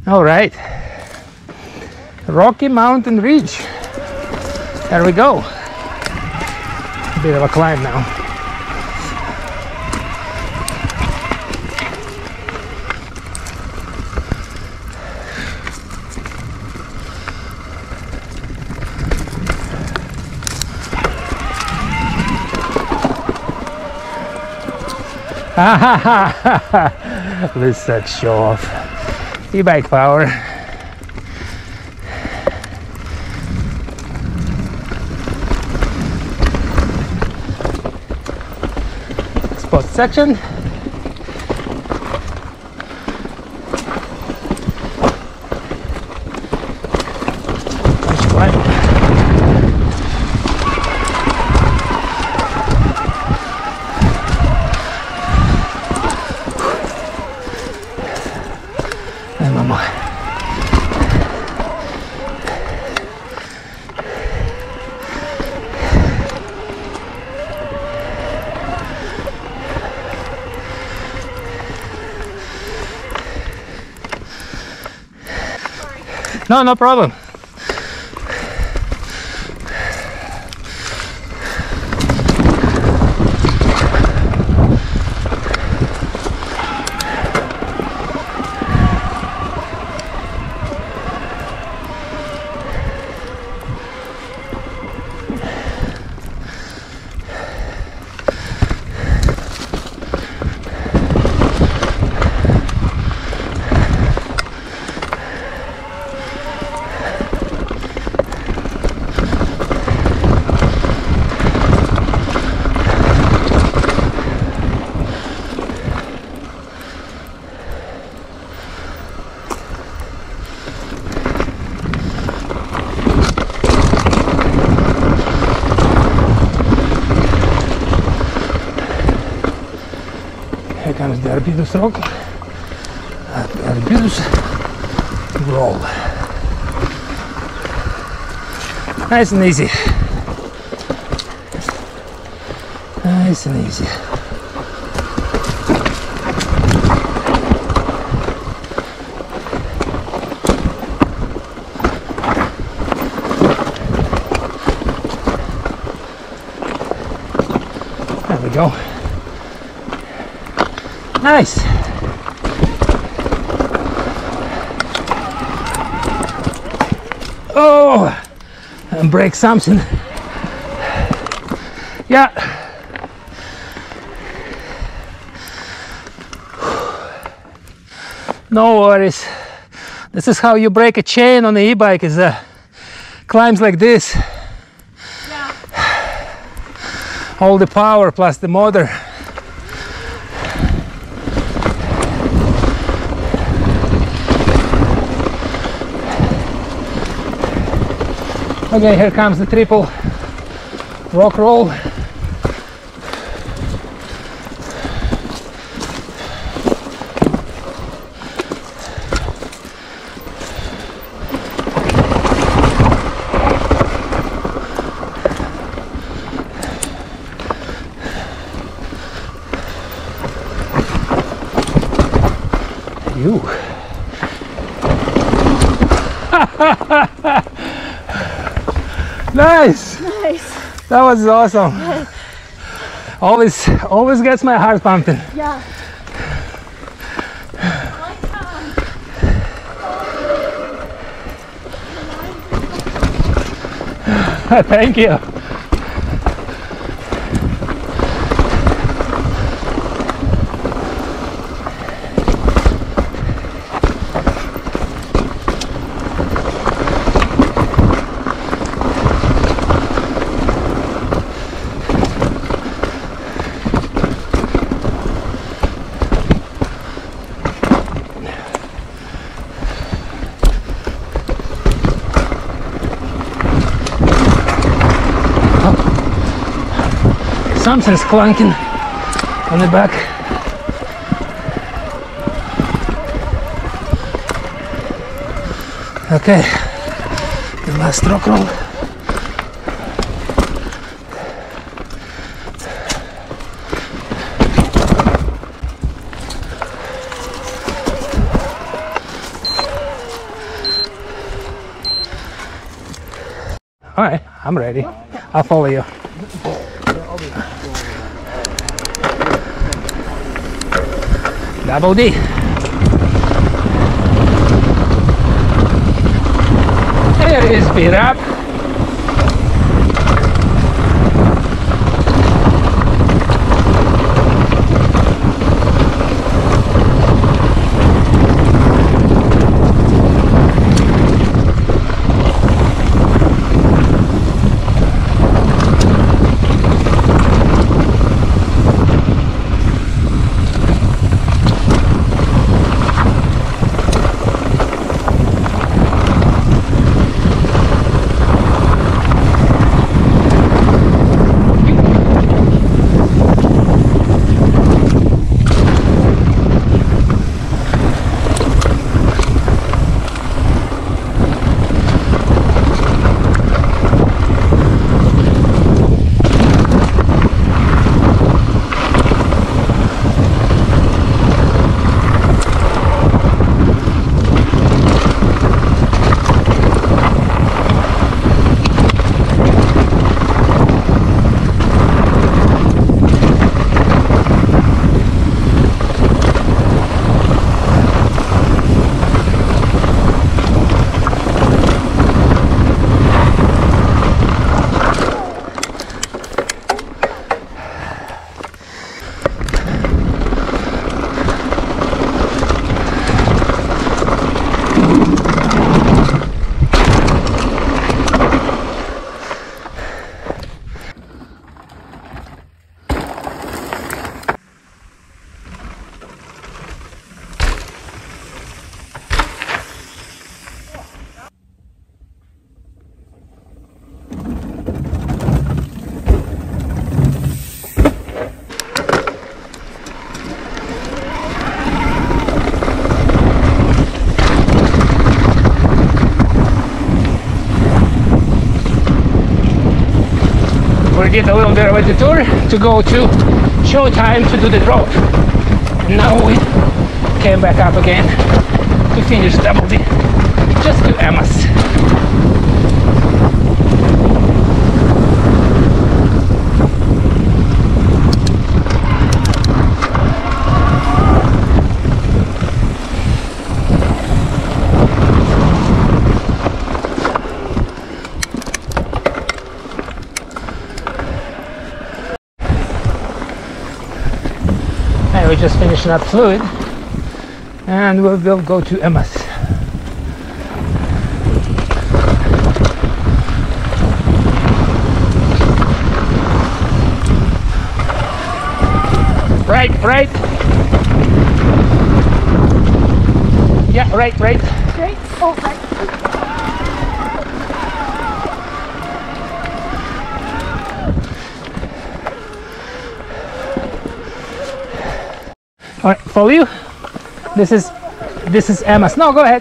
All right, Rocky Mountain Ridge. There we go. A bit of a climb now. Let's show off. E-bike power. Spot section. Nice climb. No, no problem. Here comes the Arbutus Rock, Arbutus Roll. Nice and easy. Nice and easy. There we go. Nice. Oh, and break something. Yeah. No worries. This is how you break a chain on the e-bike, is climbs like this. Yeah. All the power plus the motor. Okay, here comes the triple rock roll. You. Nice! Nice! That was awesome! Always gets my heart pumping. Yeah. Thank you. Something's clunking on the back. Okay, the last rock roll. All right, I'm ready. I'll follow you. Double D. There is speed up. We did a little bit of a detour to go to Showtime to do the drop. And now we came back up again to finish Double D, just to Emma's. We're just finishing up fluid and we will go to Emma's. Right. Yeah, right. Straight? Oh, right. All right, follow you. This is Emma's. No, go ahead.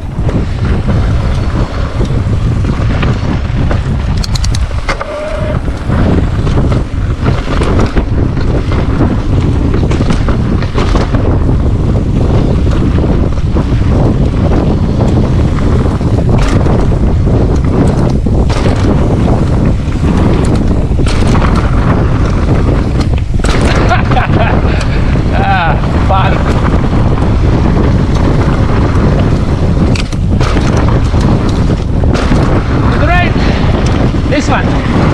This one.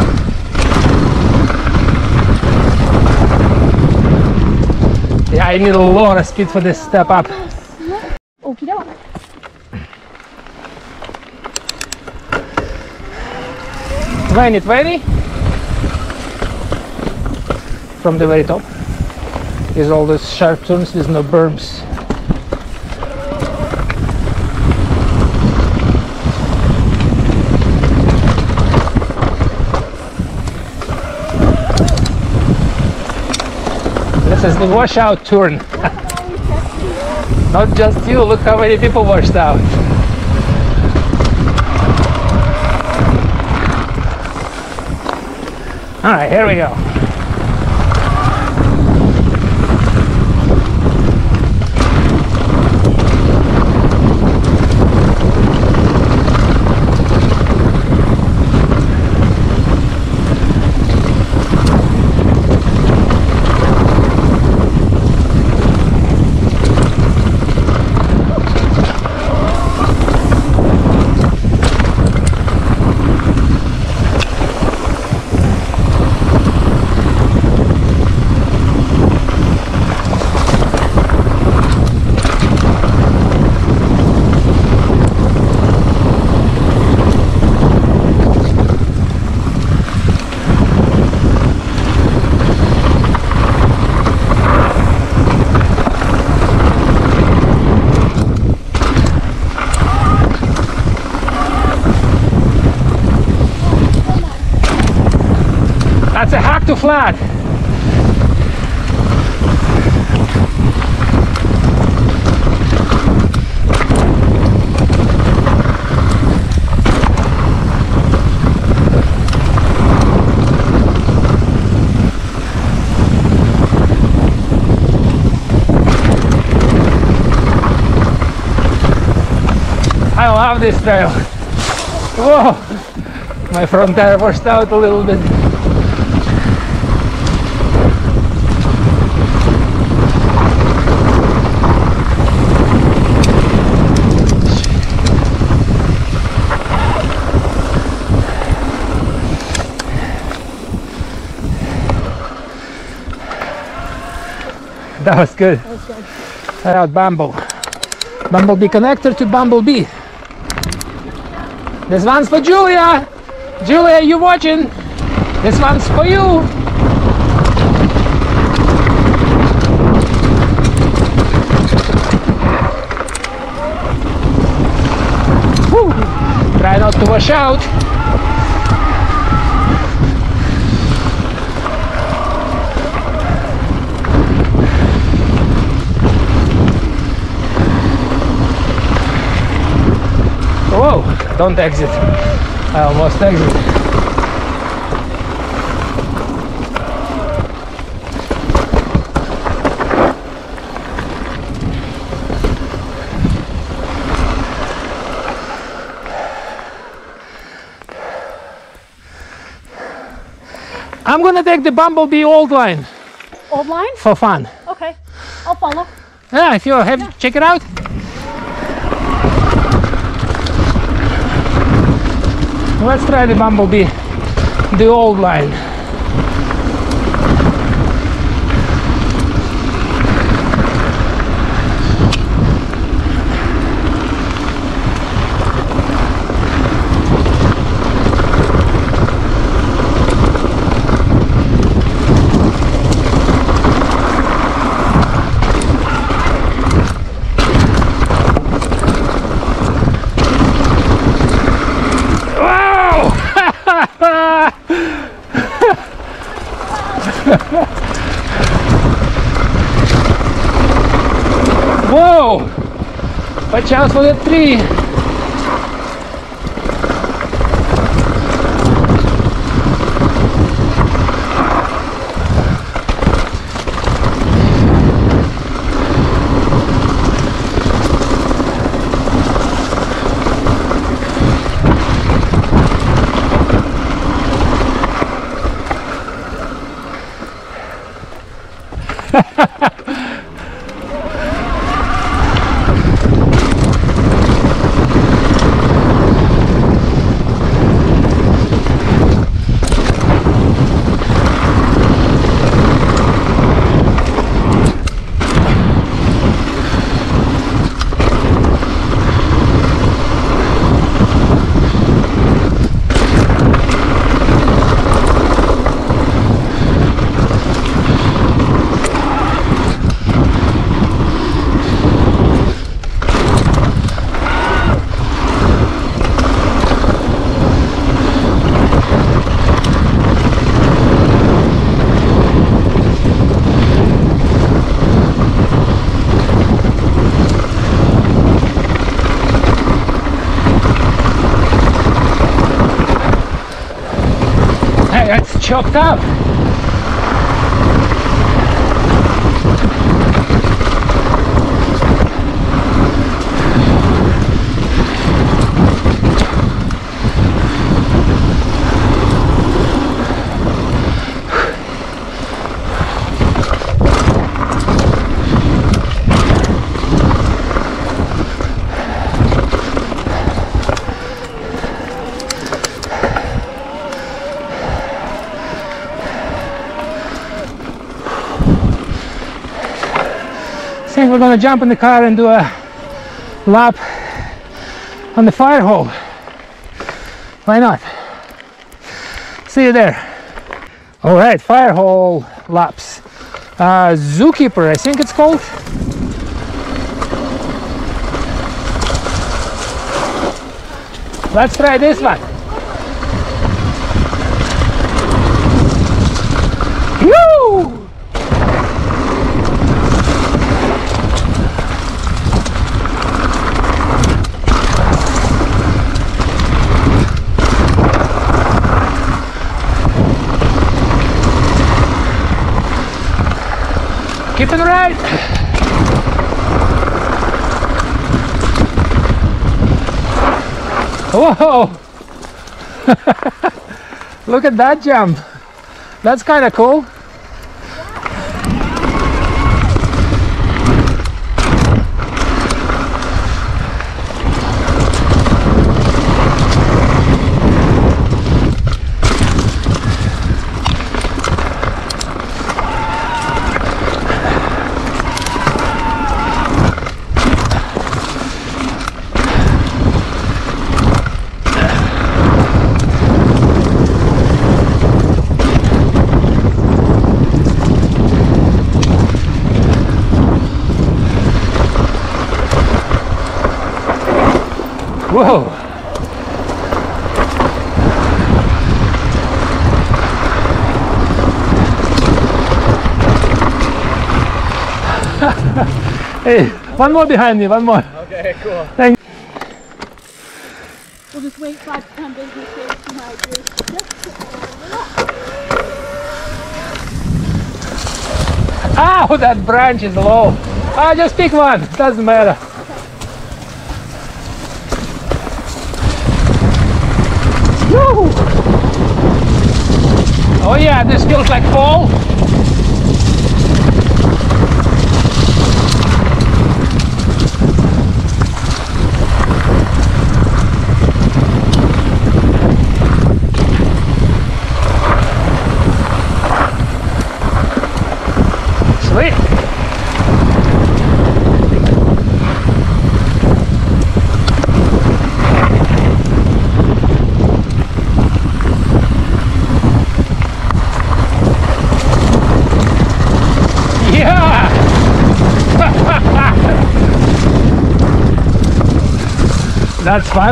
Yeah, I need a lot of speed for this step up. Okie doke. When it ready, from the very top is all those sharp turns with no berms. This is the washout turn. Not just you, look how many people washed out. Alright, here we go. flat. I love this trail. Whoa! My front tire washed out a little bit. That was good. That was good. Try out Bumblebee connector to Bumblebee. This one's for Julia. Julia, you watching? This one's for you. Whew. Try not to wash out. Whoa, don't exit. I almost exit. I'm gonna take the Bumblebee old line Old line? for fun. Okay. I'll follow. Yeah, if you have, check it out. Let's try the Bumblebee, the old line. Whoa! Watch out for the tree! That's chopped up. I think we're gonna jump in the car and do a lap on the fire hole. Why not? See you there. All right, fire hole laps. Zookeeper, I think it's called. Let's try this one. left and right. Whoa! Look at that jump. That's kind of cool. Whoa! Hey, one more behind me, one more. Okay, cool. Thank you. We'll just wait 5 to 10 business days to migrate. Ah, that branch is low. Ah, just pick one, doesn't matter. Woo! Oh yeah, this feels like fall. Sweet. Yeah! That's fun.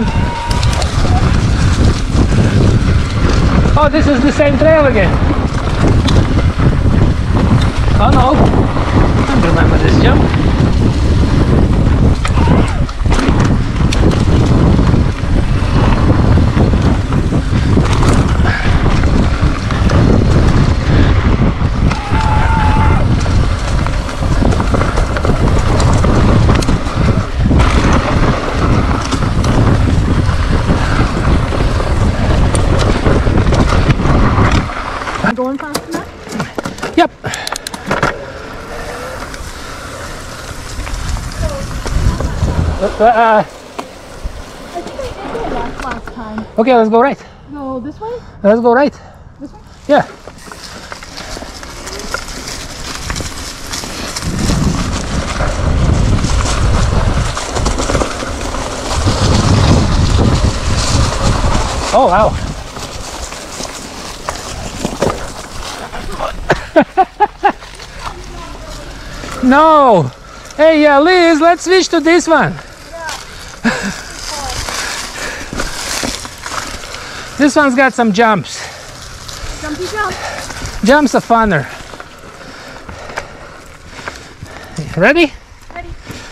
Oh, this is the same trail again. Oh no, I don't remember this jump. Going fast enough? Yep. I think I did it last time. Okay, let's go right. Go this way? Let's go right. This way? Yeah. Oh, wow. No. Hey, Liz, let's switch to this one. This one's got some jumps. Jumpy jump. Jumps are funner. Ready? Ready.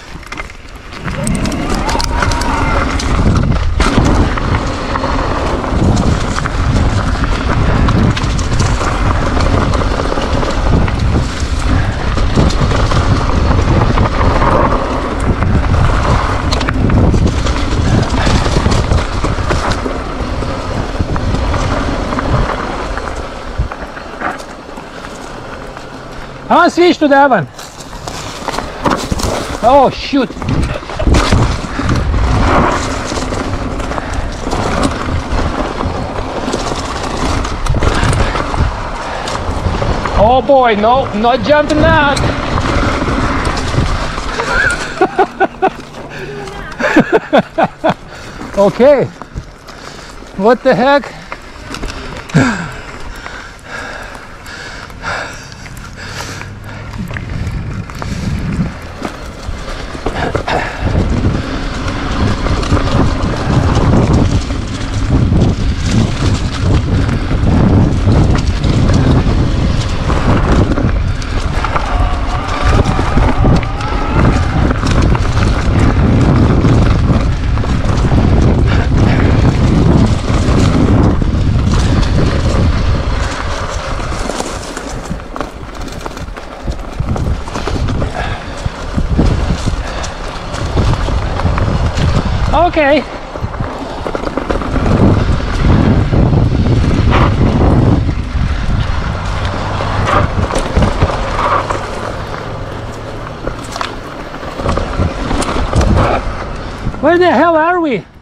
I want to switch to that one. Oh, shoot. Oh boy, no, not jumping that. Okay. What the heck? Okay. Where the hell are we?